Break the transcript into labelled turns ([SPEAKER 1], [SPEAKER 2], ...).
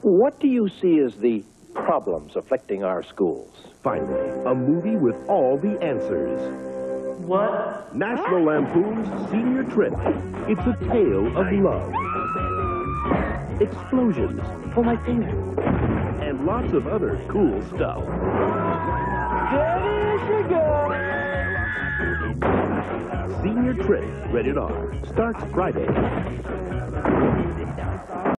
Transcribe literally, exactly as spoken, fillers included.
[SPEAKER 1] What do you see as the problems afflicting our schools?
[SPEAKER 2] Finally, a movie with all the answers.
[SPEAKER 3] What?
[SPEAKER 2] National Lampoon's Senior Trip. It's a tale of love, explosions,
[SPEAKER 1] For my finger.
[SPEAKER 2] and lots of other cool stuff.
[SPEAKER 3] Steady she goes.
[SPEAKER 2] Senior Trip, rated R, starts Friday.